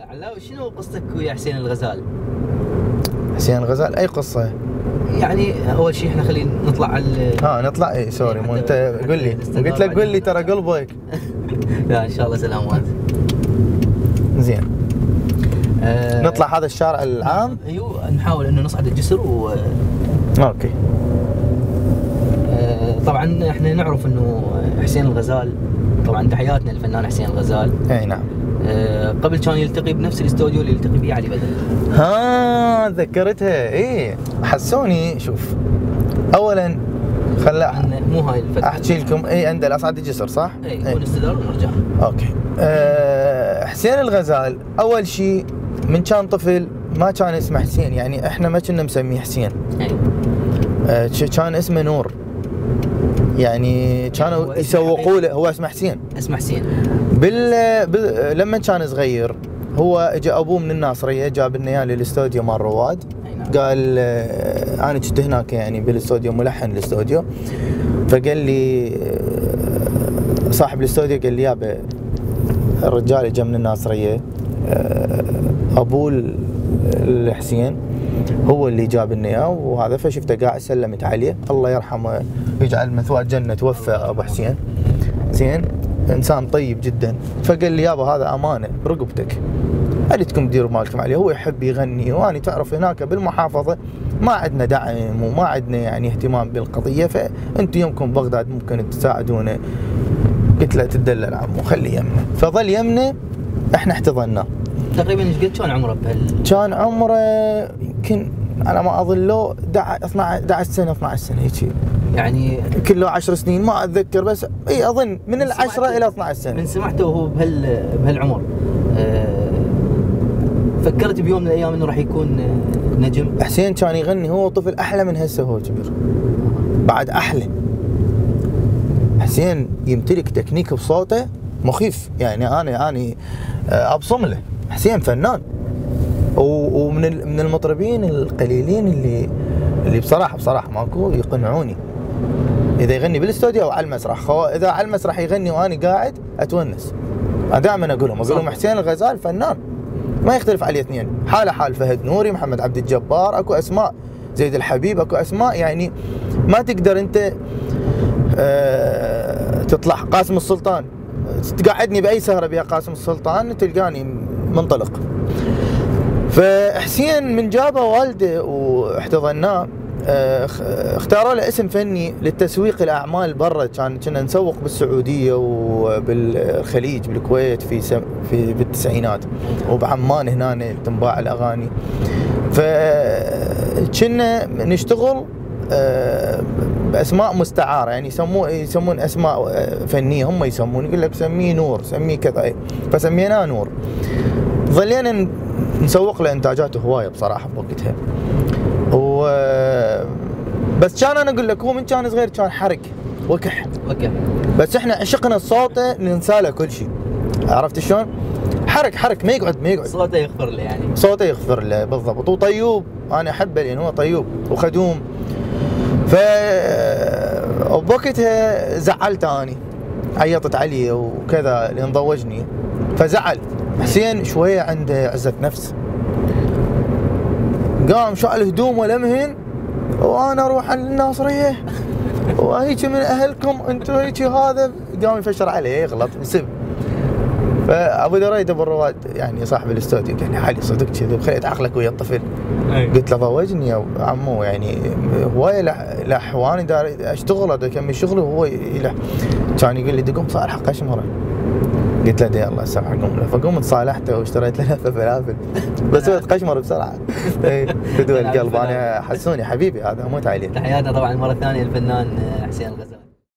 علاوي شنو قصتك ويا حسين الغزال؟ حسين الغزال اي قصه؟ يعني اول شيء احنا خلينا نطلع على نطلع. اي سوري، مو انت قول لي، قلت لك قول لي ترى قلبك. لا ان شاء الله سلامات. زين. نطلع هذا الشارع العام. ايوه نحاول انه نصعد الجسر اوكي. طبعا احنا نعرف انه حسين الغزال، طبعا تحياتنا للفنان حسين الغزال. اي نعم. قبل كان يلتقي بنفس الاستوديو اللي يلتقي فيه علي بدر. ذكرتها. اي حسوني. شوف، اولا مو هاي الفترة احكي لكم. اي عند اصعد الجسر صح؟ اي ونستدار ونرجع. اوكي. حسين الغزال اول شيء من كان طفل ما كان اسمه حسين، يعني احنا ما كنا مسميه حسين. كان اسمه نور، يعني كانوا يسوقوا له. هو اسمه حسين. اسمه حسين. لما كان صغير هو اجى ابوه من الناصريه، جاب لنا اياه للاستوديو مال رواد. قال انا كنت هناك يعني بالاستوديو، ملحن الاستوديو. فقال لي صاحب الاستوديو قال لي يابا الرجال اجى من الناصريه، ابوه الحسين هو اللي جاب لنا اياه وهذا. فشفته قاعد سلمت عليه، الله يرحمه يجعل مثواه جنه. توفى ابو حسين. زين، انسان طيب جدا. فقال لي يابا هذا امانه برقبتك، اريدكم تديروا بالكم عليه. هو يحب يغني، وانا تعرف هناك بالمحافظه ما عندنا دعم وما عندنا يعني اهتمام بالقضيه، فانتم يومكم بغداد ممكن تساعدونا. قلت له تدلل عمو خليه يمنا. فظل يمنا، احنا احتضناه. تقريبا ايش قد كان عمره كان عمره يمكن على ما اظن له 11 سنه 12 سنه هيك، يعني كله 10 سنين ما اتذكر، بس اي اظن من ال10 الى 12 سنه. من سمعته وهو بهالعمر فكرت بيوم من الايام انه راح يكون نجم؟ حسين كان يغني هو طفل احلى من هسه هو كبير، بعد احلى. حسين يمتلك تكنيك بصوته مخيف، يعني انا ابصم له. حسين فنان، ومن المطربين القليلين اللي بصراحه ماكو يقنعوني اذا يغني بالاستوديو او على المسرح. اذا على المسرح يغني وانا قاعد اتونس. انا دائما اقول لهم حسين الغزال فنان ما يختلف عليه اثنين. حال فهد نوري، محمد عبد الجبار، اكو اسماء زيد الحبيب، اكو اسماء يعني ما تقدر انت تطلع. قاسم السلطان تقعدني باي سهره بها قاسم السلطان تلقاني منطلق. فحسين من جابه والده واحتضناه، اختاروا له اسم فني للتسويق الاعمال برا. كنا نسوق بالسعوديه وبالخليج بالكويت في بالتسعينات، وبعمان هنا تنباع الاغاني. فكنا نشتغل باسماء مستعاره، يعني يسمون اسماء فنيه هم يسمون، يقول لك سميه نور، سميه كذا. فسميناه نور. ظلينا نسوق له انتاجاته هوايه بصراحه بوقتها. بس كان انا اقول لك هو من كان صغير كان حرك وكح. بس احنا عشقنا صوته، ننسى له كل شيء. عرفت شلون؟ حرك ما يقعد. صوته يغفر له، يعني صوته يغفر له بالضبط. وطيوب، انا احبه لان هو طيوب وخدوم. بوقتها زعلت اني، عيطت علي وكذا لان ضوجني، فزعل. حسين شويه عنده عزه نفس، قام شال هدومه لمهن وانا اروح على الناصريه وهيك من اهلكم انتم هيك. هذا قام يفشر عليه يغلط يسب. فابو دريد ابو الرواد يعني صاحب الاستوديو قال لي علي صدق كذب، خليت عقلك ويا الطفل. قلت له ضوجني يا عمو، يعني هوايه لح وانا داري اشتغل اكمل شغلي وهو يلح. كان يقول لي دقوم صالح قشمره. قلت له دي الله يسامحك قوم له. فقمت صالحته واشتريت له لفه فلافل بس هو تقشمر بسرعه. بدو القلب. انا حسوني حبيبي هذا اموت عليه. تحياتنا طبعا مره ثانيه للفنان حسين الغزال.